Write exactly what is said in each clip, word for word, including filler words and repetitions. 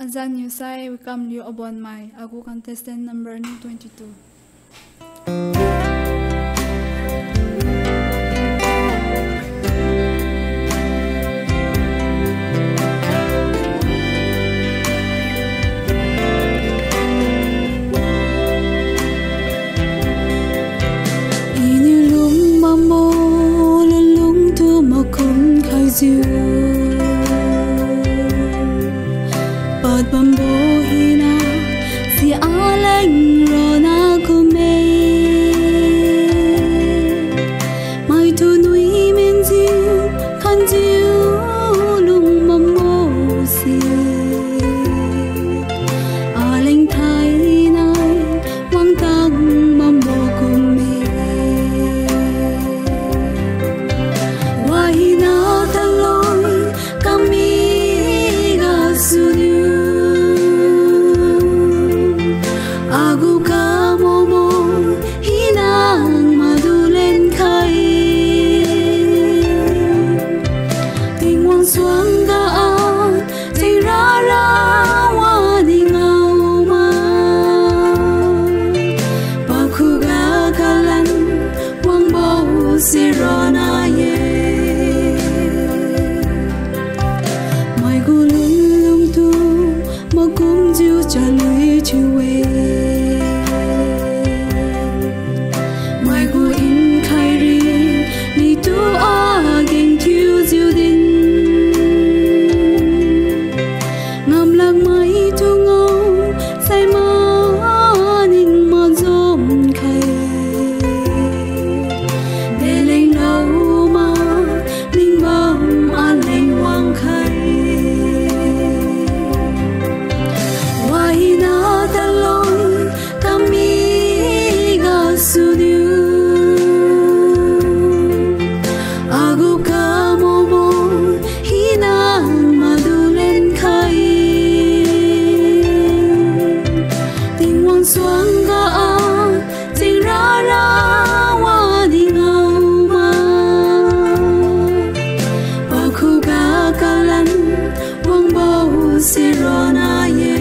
Azan you say we come you abon my aku contestant number twenty-two. Ini lung mamo lung tu mo kun khai ziu. Bad bambo hina si aleng rona kume mai tu nui men ziu kan ziu lung mamo si aleng thai nai wang tang bambo kume wahina taloi kami ga suni Aku kamu hinang madulen kai Tingwang suang gaan Ting rara wani ngau ma Baku gagalan Wang bau sirona ye Mai gulung lung tu Magum jiu chalui chuwe Sirona ye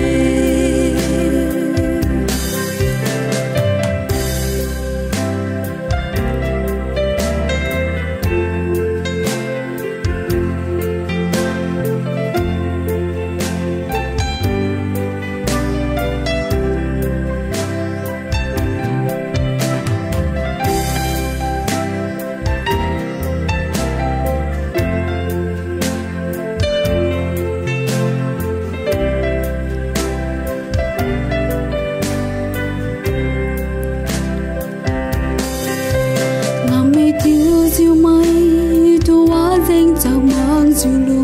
Diu mai tu wa ding chao mang du lu